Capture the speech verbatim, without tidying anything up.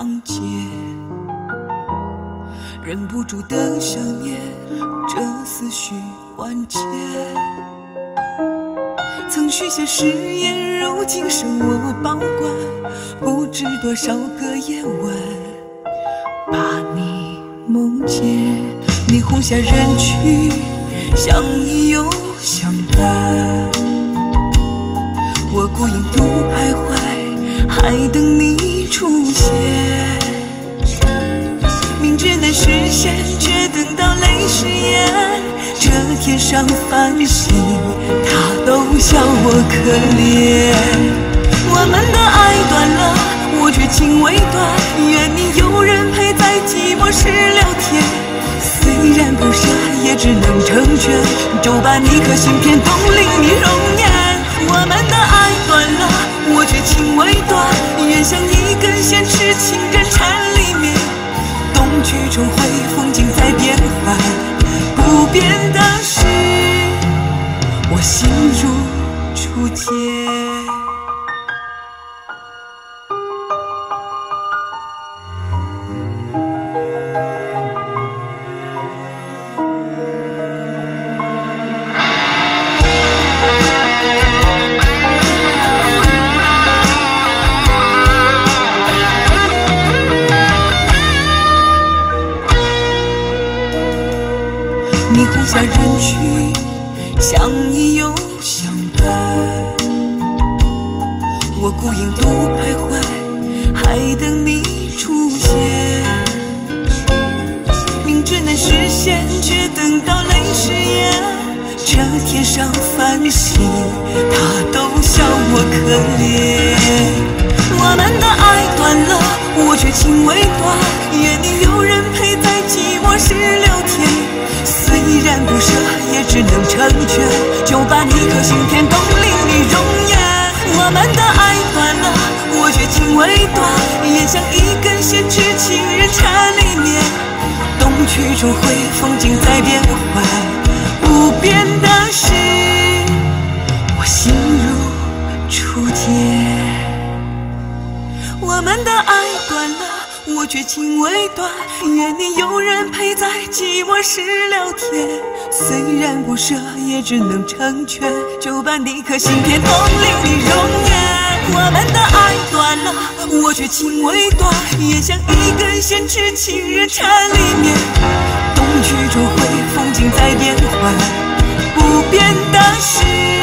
长街，忍不住的想念，这思绪万千。曾许下誓言，如今剩我保管，不知多少个夜晚，把你梦见。霓虹下人去，相依又相伴。我孤影独徘徊，还等你出现。明知难实现，却等到泪湿眼。这天上繁星，他都笑我可怜。我们的爱断了，我却情未断。愿你有人陪，在寂寞时聊天。虽然不舍，也只能成全。就把你颗心片冻令你容颜。我们的爱断了，我却情未断。愿像一根线，痴情人缠里面。冬去春回，风景在变幻。不变的是，我心如初见。霓虹下人去，相依又相伴。我孤影独徘徊，还等你出现。明知难实现，却等到泪湿眼。这天上繁星，他都笑我可怜。我们的爱断了，我却情未断。愿你有人陪，在寂寞时聊天。虽然不舍，也只能成全。就把你颗心片冻令你容颜。我们的爱断了，我却情未断。愿像一根线，痴情人缠里面。冬去春回，风景在变幻。不变的是，我心如初见。我们的爱断了，我却情未断。愿你有人陪，在寂寞时聊天。虽然不舍，也只能成全。就把你颗心片冻令你容颜。我们的爱断了，我却情未断。愿像一根线，痴情人缠里面。冬去春回，风景在变幻。不变的是